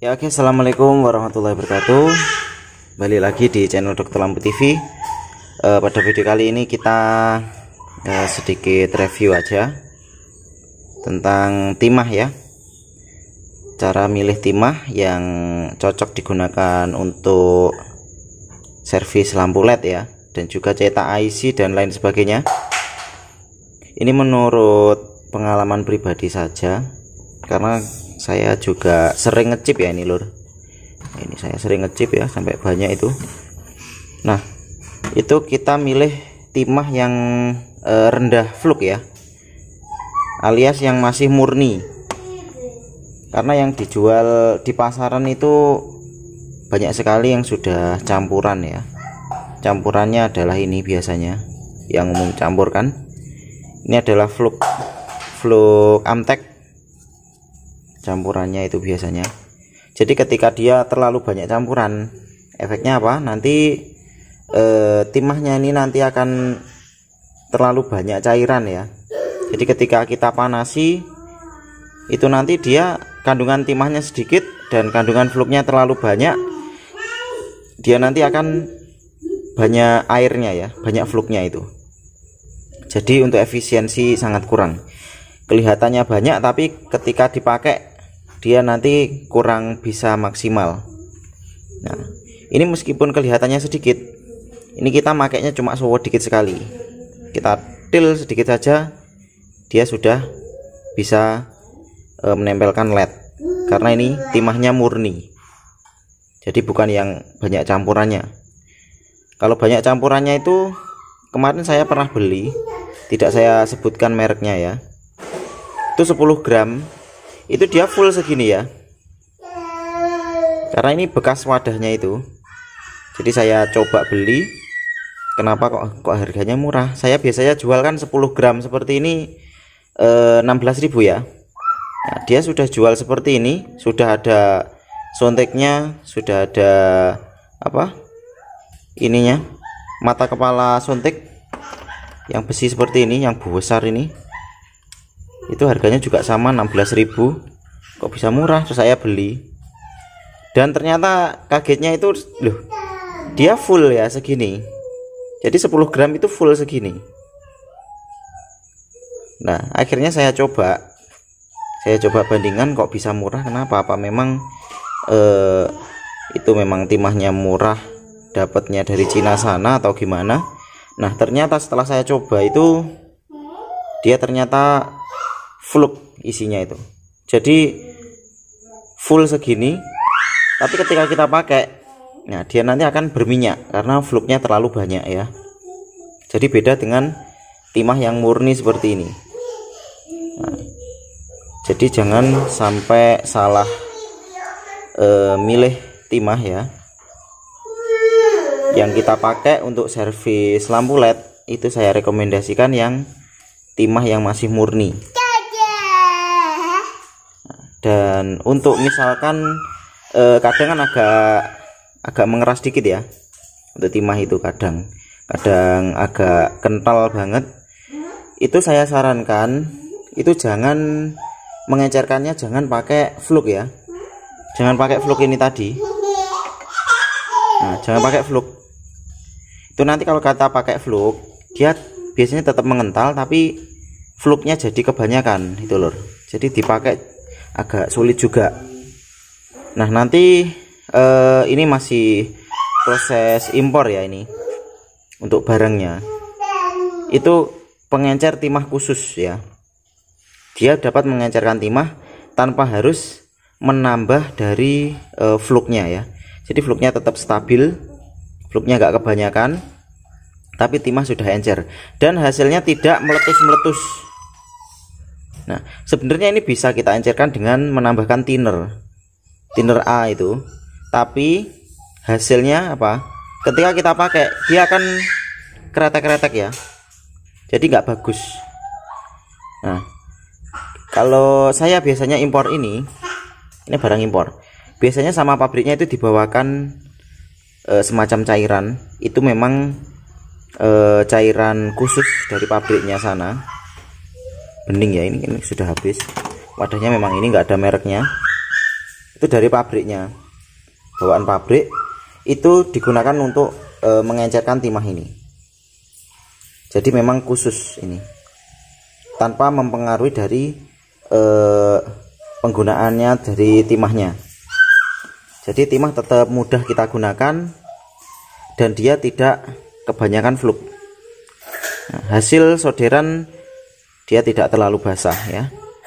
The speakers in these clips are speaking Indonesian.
Ya oke, assalamualaikum warahmatullahi wabarakatuh. Balik lagi di channel Dokter Lampu TV. Pada video kali ini kita sedikit review aja tentang timah ya. Cara milih timah yang cocok digunakan untuk servis lampu LED ya, dan juga cetak IC dan lain sebagainya. Ini menurut pengalaman pribadi saja, karena saya juga sering ngecip ya ini lur. Ini saya sering ngecip ya sampai banyak itu. Nah, itu kita milih timah yang rendah fluk ya, alias yang masih murni. Karena yang dijual di pasaran itu banyak sekali yang sudah campuran ya. Campurannya adalah ini biasanya yang umum campur kan. Ini adalah fluk Amtek campurannya itu biasanya. Jadi ketika dia terlalu banyak campuran, efeknya apa? Nanti timahnya ini nanti akan terlalu banyak cairan ya. Jadi ketika kita panasi itu nanti dia kandungan timahnya sedikit dan kandungan fluknya terlalu banyak, dia nanti akan banyak airnya ya, banyak fluknya itu. Jadi untuk efisiensi sangat kurang. Kelihatannya banyak tapi ketika dipakai dia nanti kurang bisa maksimal. Nah, ini meskipun kelihatannya sedikit, ini kita makainya cuma sedikit sekali. Kita til sedikit saja, dia sudah bisa menempelkan LED. Karena ini timahnya murni. Jadi bukan yang banyak campurannya. Kalau banyak campurannya itu kemarin saya pernah beli, tidak saya sebutkan mereknya ya. Itu 10 gram. Itu dia full segini ya, karena ini bekas wadahnya itu. Jadi saya coba beli, kenapa kok harganya murah. Saya biasanya jual kan 10 gram seperti ini 16.000 ya. Nah, dia sudah jual seperti ini, sudah ada sonteknya, sudah ada apa ininya, mata kepala sontek yang besi seperti ini, yang besar ini. Itu harganya juga sama 16.000. Kok bisa murah? Terus saya beli, dan ternyata kagetnya itu loh, dia full ya segini. Jadi 10 gram itu full segini. Nah, akhirnya saya coba bandingkan, kok bisa murah. Kenapa? Apa memang itu memang timahnya murah, dapatnya dari Cina sana atau gimana? Nah, ternyata setelah saya coba itu dia ternyata fluk isinya itu. Jadi full segini, tapi ketika kita pakai, nah dia nanti akan berminyak karena fluknya terlalu banyak ya. Jadi beda dengan timah yang murni seperti ini. Nah, jadi jangan sampai salah milih timah ya. Yang kita pakai untuk servis lampu LED itu saya rekomendasikan yang timah yang masih murni. Dan untuk misalkan kadang kan agak mengeras dikit ya untuk timah itu, kadang agak kental banget. Itu saya sarankan itu jangan mengecerkannya, jangan pakai fluk ya, jangan pakai fluk ini tadi. Nah, jangan pakai fluk itu. Nanti kalau kata pakai fluk, dia biasanya tetap mengental tapi fluknya jadi kebanyakan itu lur. Jadi dipakai agak sulit juga. Nah, nanti ini masih proses impor ya, ini untuk barangnya itu pengencer timah khusus ya. Dia dapat mengencerkan timah tanpa harus menambah dari fluknya ya. Jadi fluknya tetap stabil, fluknya nggak kebanyakan, tapi timah sudah encer dan hasilnya tidak meletus-meletus. Nah, sebenarnya ini bisa kita encerkan dengan menambahkan thinner A itu, tapi hasilnya apa? Ketika kita pakai, dia akan keretek-keretek ya, jadi nggak bagus. Nah, kalau saya biasanya impor ini barang impor, biasanya sama pabriknya itu dibawakan semacam cairan. Itu memang cairan khusus dari pabriknya sana. Bening ya, ini sudah habis. Wadahnya memang ini nggak ada mereknya. Itu dari pabriknya, bawaan pabrik, itu digunakan untuk mengencerkan timah ini. Jadi memang khusus ini, tanpa mempengaruhi dari penggunaannya dari timahnya. Jadi timah tetap mudah kita gunakan dan dia tidak kebanyakan fluk. Nah, hasil solderan dia tidak terlalu basah ya.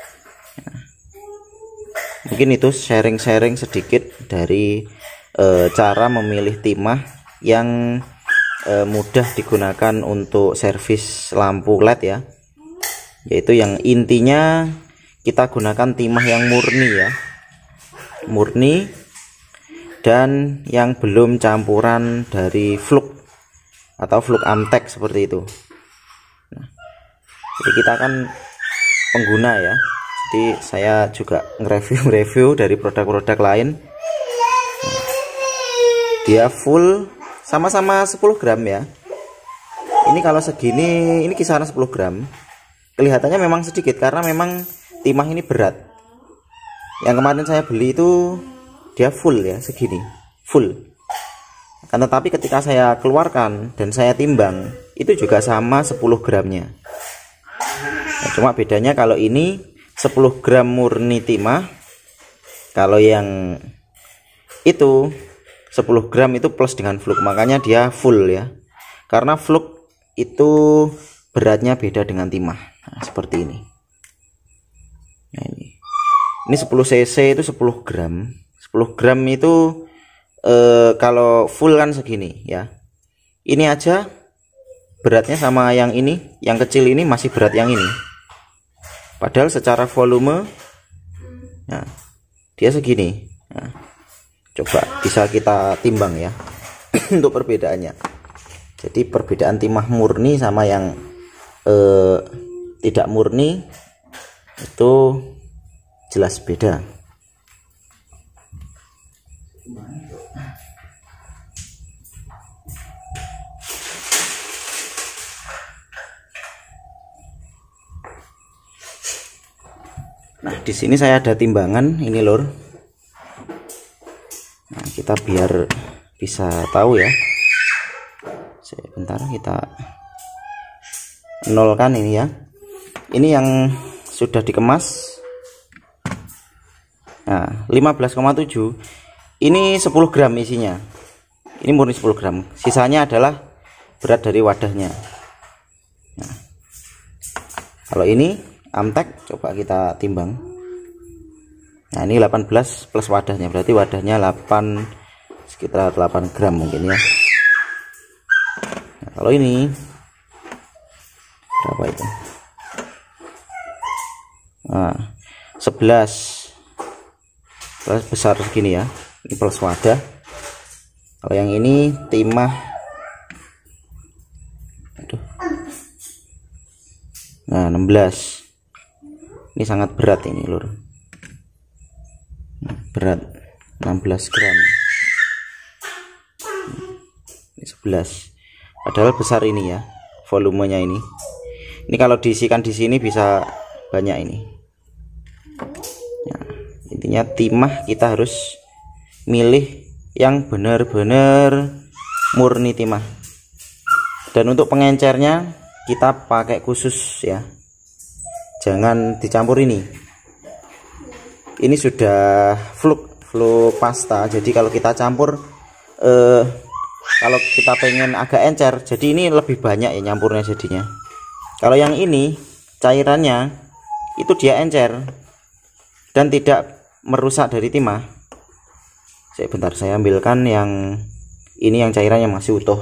Mungkin itu sharing-sharing sedikit dari cara memilih timah yang mudah digunakan untuk servis lampu LED ya, yaitu yang intinya kita gunakan timah yang murni ya, murni, dan yang belum campuran dari fluk atau fluk amtek seperti itu. Nah, jadi kita kan pengguna ya, jadi saya juga nge-review dari produk-produk lain. Nah, dia full sama-sama 10 gram ya. Ini kalau segini, ini kisaran 10 gram. Kelihatannya memang sedikit karena memang timah ini berat. Yang kemarin saya beli itu dia full ya, segini full. Kan tetapi ketika saya keluarkan dan saya timbang, itu juga sama 10 gramnya. Nah, cuma bedanya kalau ini 10 gram murni timah, kalau yang itu 10 gram itu plus dengan fluk, makanya dia full ya, karena fluk itu beratnya beda dengan timah. Nah, seperti ini. Nah, ini 10 cc itu 10 gram. 10 gram itu kalau full kan segini ya. Ini aja beratnya sama yang ini, yang kecil ini masih berat yang ini. Padahal secara volume, nah, dia segini. Nah, coba bisa kita timbang ya untuk perbedaannya. Jadi perbedaan timah murni sama yang tidak murni itu jelas beda. Nah, di sini saya ada timbangan ini lur. Nah, kita biar bisa tahu ya. Sebentar kita nolkan ini ya. Ini yang sudah dikemas. Nah, 15,7. Ini 10 gram isinya. Ini murni 10 gram. Sisanya adalah berat dari wadahnya. Nah, kalau ini amtek, coba kita timbang. Nah, ini 18 plus wadahnya, berarti wadahnya 8, sekitar 8 gram mungkin ya. Nah, kalau ini berapa itu? Nah, 11 besar segini ya. Ini plus wadah. Kalau yang ini timah, aduh, nah 16. Ini sangat berat ini lur, berat 16 gram. Ini 11, padahal besar ini ya volumenya ini. Ini kalau diisikan di sini bisa banyak ini. Nah, intinya timah kita harus milih yang benar-benar murni timah. Dan untuk pengencernya kita pakai khusus ya, jangan dicampur ini. Ini sudah fluk pasta, jadi kalau kita campur kalau kita pengen agak encer, jadi ini lebih banyak ya nyampurnya jadinya. Kalau yang ini cairannya itu dia encer dan tidak merusak dari timah. Sebentar, saya ambilkan yang ini, yang cairannya masih utuh.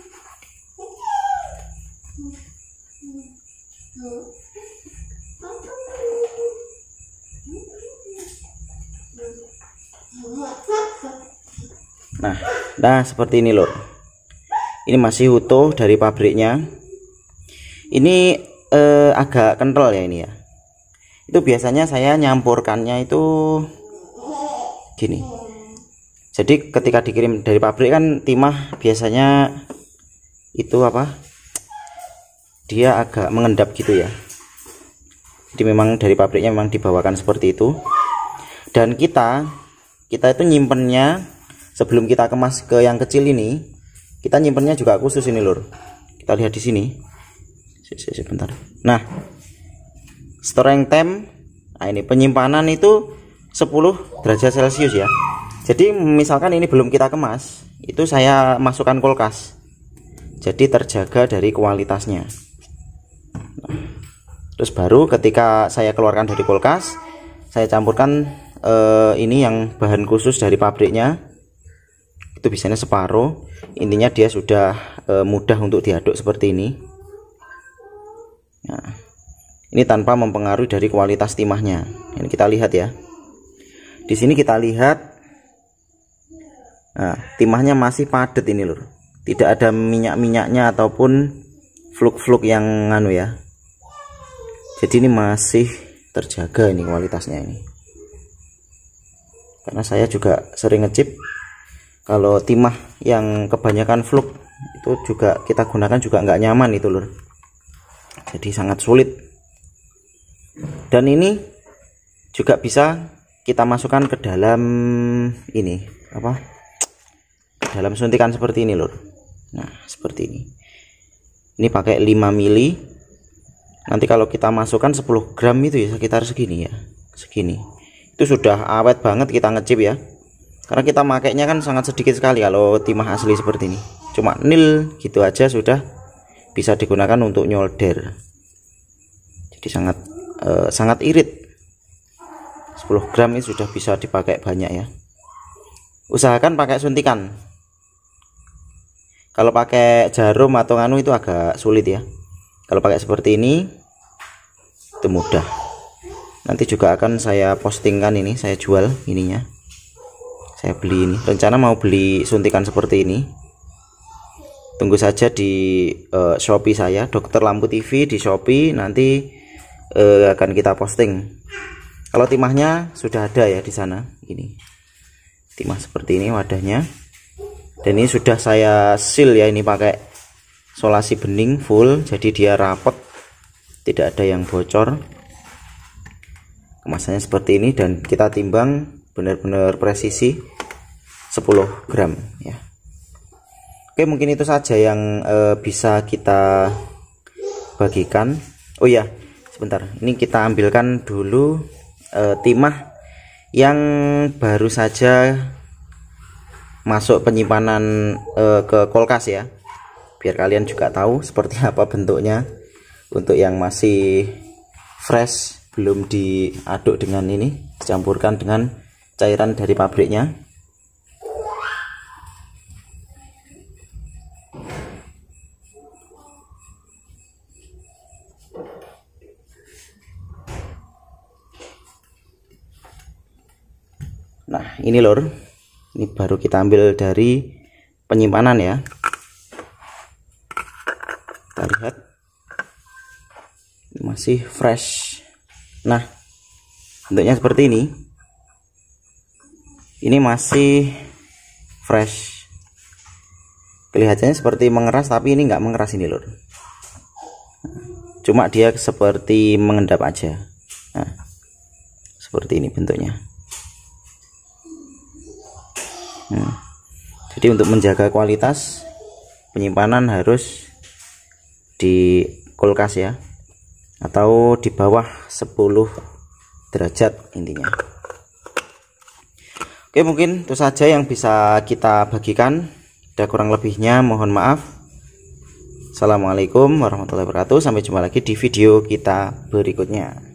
Nah seperti ini loh. Ini masih utuh dari pabriknya. Ini agak kental ya ini ya. Itu biasanya saya nyampurkannya itu gini. Jadi ketika dikirim dari pabrik kan timah biasanya itu apa? Dia agak mengendap gitu ya. Jadi memang dari pabriknya memang dibawakan seperti itu. Dan kita kita itu nyimpennya sebelum kita kemas ke yang kecil ini, kita nyimpennya juga khusus ini lur. Kita lihat di sini. Sebentar. Nah, storing time, nah ini penyimpanan itu 10 derajat Celcius ya. Jadi misalkan ini belum kita kemas, itu saya masukkan kulkas. Jadi terjaga dari kualitasnya. Nah, terus baru ketika saya keluarkan dari kulkas, saya campurkan ini yang bahan khusus dari pabriknya. Itu biasanya separuh. Intinya dia sudah mudah untuk diaduk seperti ini. Nah, ini tanpa mempengaruhi dari kualitas timahnya. Ini kita lihat ya. Di sini kita lihat, nah, timahnya masih padat ini lur. Tidak ada minyak-minyaknya ataupun fluk-fluk yang nganu ya. Jadi ini masih terjaga ini kualitasnya ini. Karena saya juga sering ngecip, kalau timah yang kebanyakan fluk itu juga kita gunakan juga nggak nyaman itu lur. Jadi sangat sulit. Dan ini juga bisa kita masukkan ke dalam ini apa? Ke dalam suntikan seperti ini lur. Nah, seperti ini. Ini pakai 5 mili. Nanti kalau kita masukkan 10 gram itu ya sekitar segini ya. Segini. Itu sudah awet banget kita ngecip ya. Karena kita makainya kan sangat sedikit sekali kalau timah asli seperti ini. Cuma nil gitu aja sudah bisa digunakan untuk nyolder. Jadi sangat irit. 10 gram ini sudah bisa dipakai banyak ya. Usahakan pakai suntikan. Kalau pakai jarum atau nganu itu agak sulit ya. Kalau pakai seperti ini itu mudah. Nanti juga akan saya postingkan ini, saya jual ininya. Saya beli ini. Rencana mau beli suntikan seperti ini. Tunggu saja di Shopee saya, Dokter Lampu TV di Shopee, nanti akan kita posting. Kalau timahnya sudah ada ya di sana. Ini timah seperti ini wadahnya. Dan ini sudah saya seal ya, ini pakai solasi bening full, jadi dia rapet, tidak ada yang bocor. Kemasannya seperti ini dan kita timbang benar-benar presisi 10 gram ya. Oke, mungkin itu saja yang bisa kita bagikan. Oh ya, sebentar, ini kita ambilkan dulu timah yang baru saja masuk penyimpanan ke kulkas ya, biar kalian juga tahu seperti apa bentuknya. Untuk yang masih fresh, belum diaduk dengan ini, dicampurkan dengan cairan dari pabriknya. Nah, ini lor, ini baru kita ambil dari penyimpanan ya. Kita lihat masih fresh. Nah, bentuknya seperti ini. Ini masih fresh. Kelihatannya seperti mengeras, tapi ini nggak mengeras ini lor. Cuma dia seperti mengendap aja. Nah, seperti ini bentuknya. Jadi untuk menjaga kualitas penyimpanan harus di kulkas ya, atau di bawah 10 derajat intinya. Oke, mungkin itu saja yang bisa kita bagikan. Ada kurang lebihnya mohon maaf. Assalamualaikum warahmatullahi wabarakatuh. Sampai jumpa lagi di video kita berikutnya.